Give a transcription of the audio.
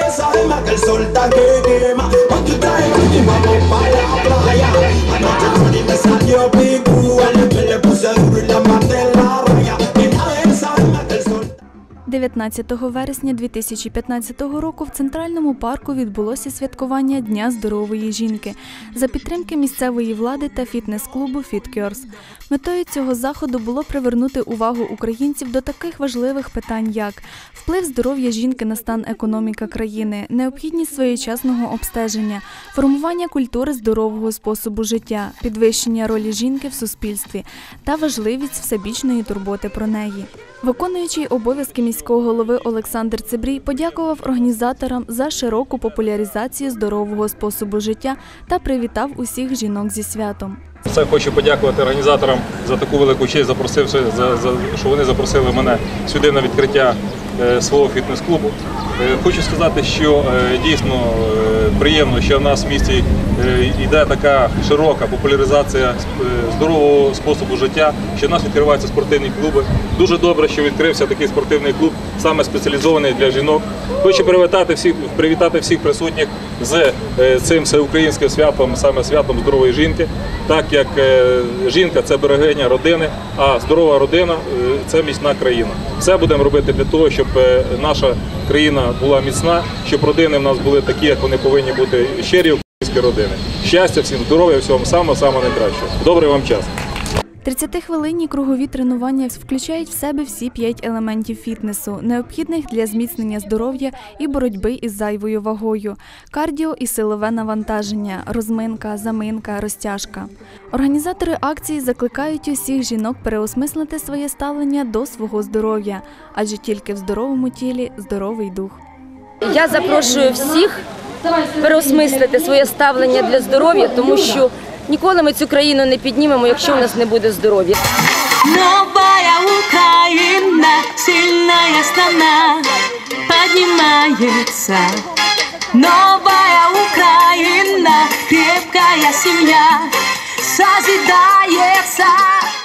sabemos que el sol está que quema. Cuando trae y vamos para la playa. Anoche Tony me salió picu, le puse duro y la maté en la raya. Y nadie sabemos que el sol. 19 вересня 2015 року в Центральному парку відбулося святкування Дня здорової жінки за підтримки місцевої влади та фітнес-клубу «FitCures». Метою цього заходу було привернути увагу українців до таких важливих питань, як вплив здоров'я жінки на стан економіки країни, необхідність своєчасного обстеження, формування культури здорового способу життя, підвищення ролі жінки в суспільстві та важливість всебічної турботи про неї. Виконуючий обов'язки міського голови Олександр Цибрій подякував організаторам за широку популяризацію здорового способу життя та привітав усіх жінок зі святом. Хочу подякувати організаторам за таку велику честь, що вони запросили мене сюди на відкриття свого фітнес-клубу. Хочу сказати, що дійсно приємно, що в нас в місті йде така широка популяризація здорового способу життя, що в нас відкриваються спортивні клуби. Дуже добре, що відкрився такий спортивний клуб, саме спеціалізований для жінок. Хочу привітати всіх присутніх з цим всеукраїнським святом, саме святом здорової жінки, так як жінка – це берегиня родини, а здорова родина – це міцна країна. Все будемо робити для того, щоб наша країна була міцна, щоб родини в нас були такі, як вони повинні бути, щирі українські родини. Щастя всім, здоров'я всього, самого найкращого. Добрий вам час! 30-хвилинні кругові тренування включають в себе всі 5 елементів фітнесу, необхідних для зміцнення здоров'я і боротьби із зайвою вагою, кардіо і силове навантаження, розминка, заминка, розтяжка. Організатори акції закликають усіх жінок переосмислити своє ставлення до свого здоров'я, адже тільки в здоровому тілі – здоровий дух. Я запрошую всіх переосмислити своє ставлення для здоров'я, тому що ніколи ми цю країну не піднімемо, якщо в нас не буде здоров'я. Новая Украина, сильная страна, поднимается. Новая Украина, крепкая семья, созидается.